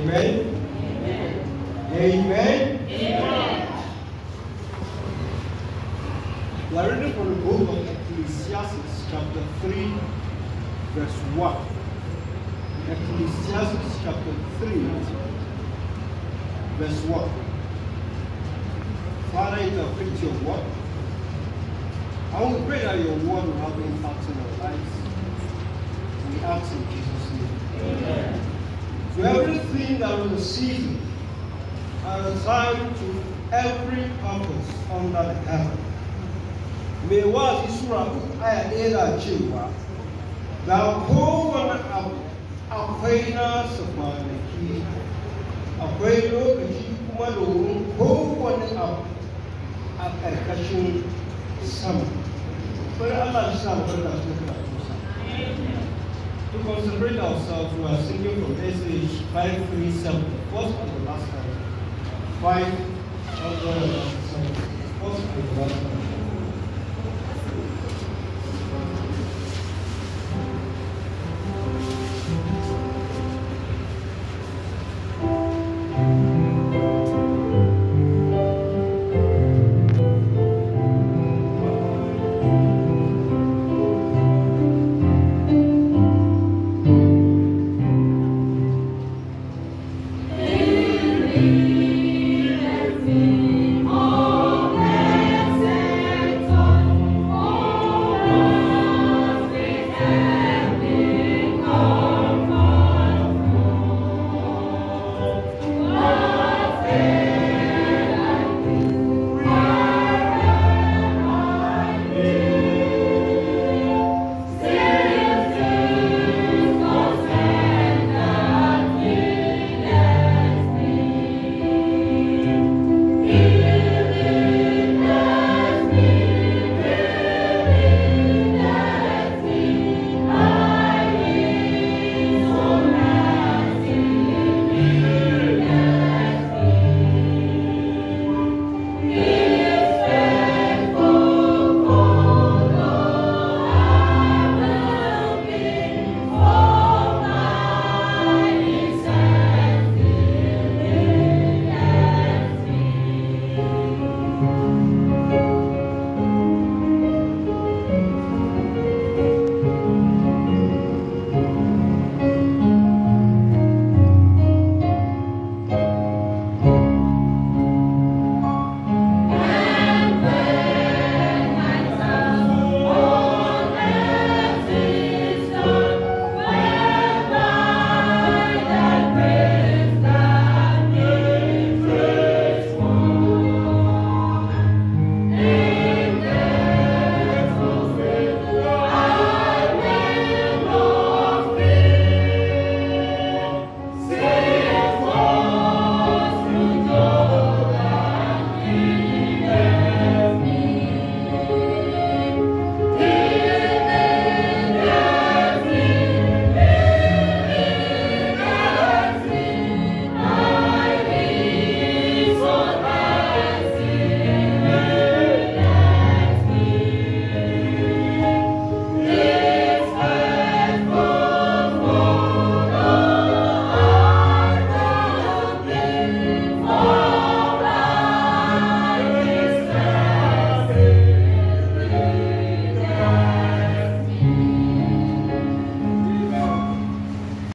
Amen. Amen. We are reading from the book of Ecclesiastes, chapter 3, verse 1. Ecclesiastes, chapter 3, verse 1. Father, interpret your word. I will pray that your word will have impact in our lives. We ask in Jesus' name. Amen. To everything that was a season and a time to every purpose under the heaven. May what is right I era chiwa. Thou whole one acquaintance of my key. Acquaintance of the one whole one up at a cushion summer. But Allah is not going to to concentrate ourselves, we are singing from SH 537, first and the last time. 537, first and the last time.